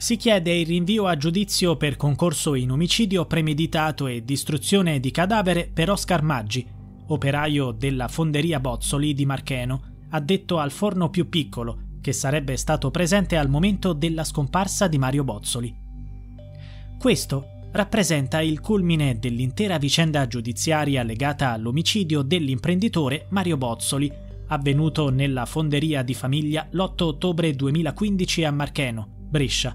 Si chiede il rinvio a giudizio per concorso in omicidio premeditato e distruzione di cadavere per Oscar Maggi, operaio della fonderia Bozzoli di Marcheno, addetto al forno più piccolo, che sarebbe stato presente al momento della scomparsa di Mario Bozzoli. Questo rappresenta il culmine dell'intera vicenda giudiziaria legata all'omicidio dell'imprenditore Mario Bozzoli, avvenuto nella fonderia di famiglia l'8 ottobre 2015 a Marcheno, Brescia.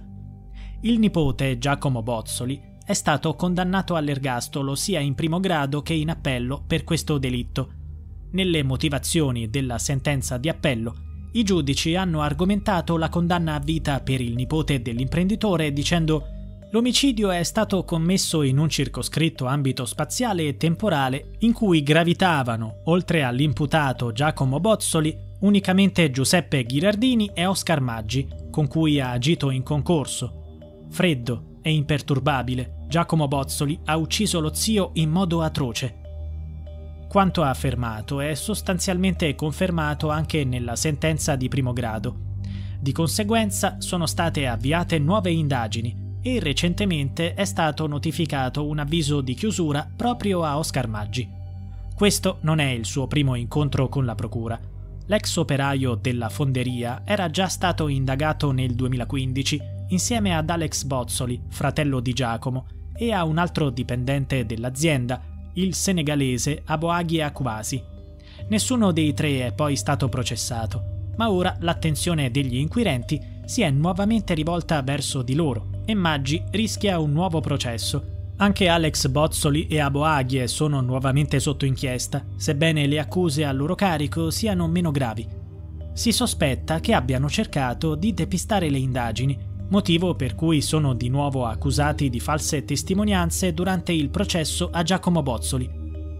Il nipote, Giacomo Bozzoli, è stato condannato all'ergastolo sia in primo grado che in appello per questo delitto. Nelle motivazioni della sentenza di appello, i giudici hanno argomentato la condanna a vita per il nipote dell'imprenditore dicendo: l'omicidio è stato commesso in un circoscritto ambito spaziale e temporale in cui gravitavano, oltre all'imputato Giacomo Bozzoli, unicamente Giuseppe Ghirardini e Oscar Maggi, con cui ha agito in concorso. Freddo e imperturbabile, Giacomo Bozzoli ha ucciso lo zio in modo atroce. Quanto ha affermato è sostanzialmente confermato anche nella sentenza di primo grado. Di conseguenza sono state avviate nuove indagini e recentemente è stato notificato un avviso di chiusura proprio a Oscar Maggi. Questo non è il suo primo incontro con la procura. L'ex operaio della fonderia era già stato indagato nel 2015 insieme ad Alex Bozzoli, fratello di Giacomo, e a un altro dipendente dell'azienda, il senegalese Aboaghi Akwasi. Nessuno dei tre è poi stato processato, ma ora l'attenzione degli inquirenti si è nuovamente rivolta verso di loro e Maggi rischia un nuovo processo. Anche Alex Bozzoli e Aboaghi sono nuovamente sotto inchiesta, sebbene le accuse a loro carico siano meno gravi. Si sospetta che abbiano cercato di depistare le indagini, motivo per cui sono di nuovo accusati di false testimonianze durante il processo a Giacomo Bozzoli.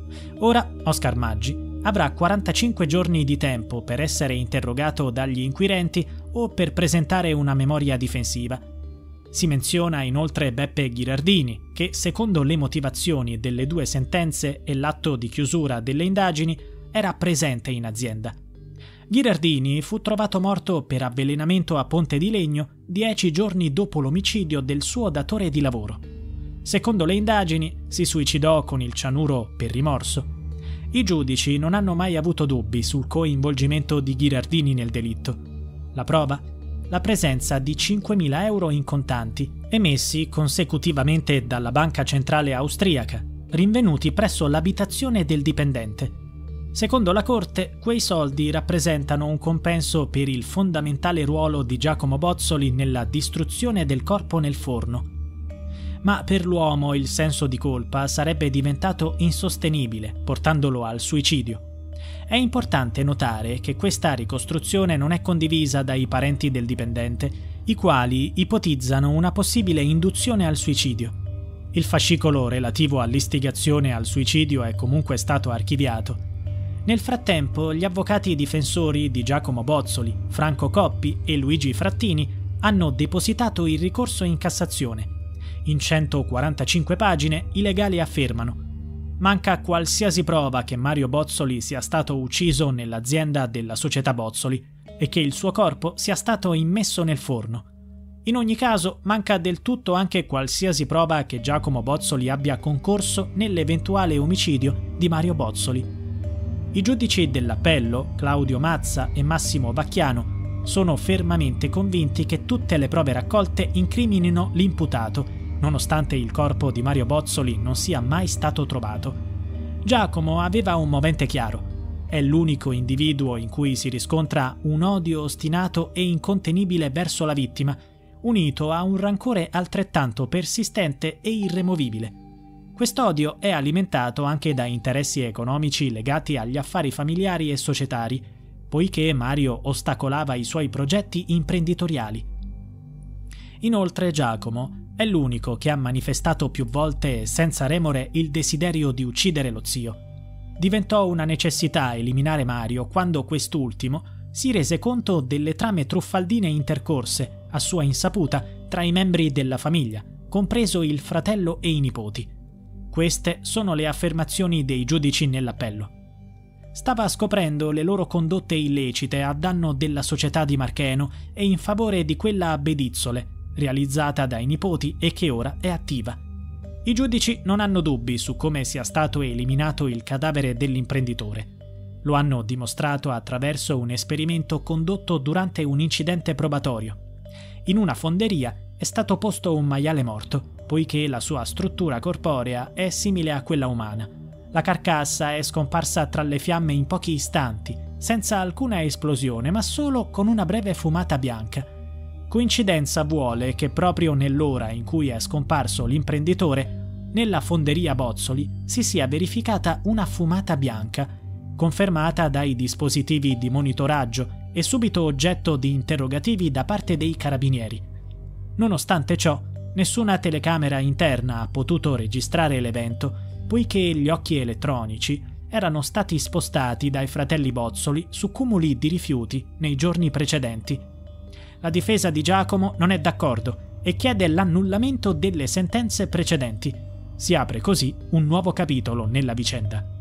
Ora Oscar Maggi avrà 45 giorni di tempo per essere interrogato dagli inquirenti o per presentare una memoria difensiva. Si menziona inoltre Beppe Ghirardini, che secondo le motivazioni delle due sentenze e l'atto di chiusura delle indagini era presente in azienda. Ghirardini fu trovato morto per avvelenamento a Ponte di Legno 10 giorni dopo l'omicidio del suo datore di lavoro. Secondo le indagini, si suicidò con il cianuro per rimorso. I giudici non hanno mai avuto dubbi sul coinvolgimento di Ghirardini nel delitto. La prova? La presenza di 5.000 euro in contanti, emessi consecutivamente dalla Banca Centrale Austriaca, rinvenuti presso l'abitazione del dipendente. Secondo la Corte, quei soldi rappresentano un compenso per il fondamentale ruolo di Giacomo Bozzoli nella distruzione del corpo nel forno. Ma per l'uomo il senso di colpa sarebbe diventato insostenibile, portandolo al suicidio. È importante notare che questa ricostruzione non è condivisa dai parenti del dipendente, i quali ipotizzano una possibile induzione al suicidio. Il fascicolo relativo all'istigazione al suicidio è comunque stato archiviato. Nel frattempo, gli avvocati difensori di Giacomo Bozzoli, Franco Coppi e Luigi Frattini, hanno depositato il ricorso in Cassazione. In 145 pagine i legali affermano: manca qualsiasi prova che Mario Bozzoli sia stato ucciso nell'azienda della società Bozzoli e che il suo corpo sia stato immesso nel forno. In ogni caso, manca del tutto anche qualsiasi prova che Giacomo Bozzoli abbia concorso nell'eventuale omicidio di Mario Bozzoli. I giudici dell'appello, Claudio Mazza e Massimo Vacchiano, sono fermamente convinti che tutte le prove raccolte incriminino l'imputato, nonostante il corpo di Mario Bozzoli non sia mai stato trovato. Giacomo aveva un movente chiaro. È l'unico individuo in cui si riscontra un odio ostinato e incontenibile verso la vittima, unito a un rancore altrettanto persistente e irremovibile. Quest'odio è alimentato anche da interessi economici legati agli affari familiari e societari, poiché Mario ostacolava i suoi progetti imprenditoriali. Inoltre Giacomo è l'unico che ha manifestato più volte senza remore il desiderio di uccidere lo zio. Diventò una necessità eliminare Mario quando quest'ultimo si rese conto delle trame truffaldine intercorse, a sua insaputa, tra i membri della famiglia, compreso il fratello e i nipoti. Queste sono le affermazioni dei giudici nell'appello. Stava scoprendo le loro condotte illecite a danno della società di Marcheno e in favore di quella a Bedizzole, realizzata dai nipoti e che ora è attiva. I giudici non hanno dubbi su come sia stato eliminato il cadavere dell'imprenditore. Lo hanno dimostrato attraverso un esperimento condotto durante un incidente probatorio. In una fonderia è stato posto un maiale morto, poiché la sua struttura corporea è simile a quella umana. La carcassa è scomparsa tra le fiamme in pochi istanti, senza alcuna esplosione, ma solo con una breve fumata bianca. Coincidenza vuole che proprio nell'ora in cui è scomparso l'imprenditore, nella fonderia Bozzoli si sia verificata una fumata bianca, confermata dai dispositivi di monitoraggio e subito oggetto di interrogativi da parte dei carabinieri. Nonostante ciò, nessuna telecamera interna ha potuto registrare l'evento, poiché gli occhi elettronici erano stati spostati dai fratelli Bozzoli su cumuli di rifiuti nei giorni precedenti. La difesa di Giacomo non è d'accordo e chiede l'annullamento delle sentenze precedenti. Si apre così un nuovo capitolo nella vicenda.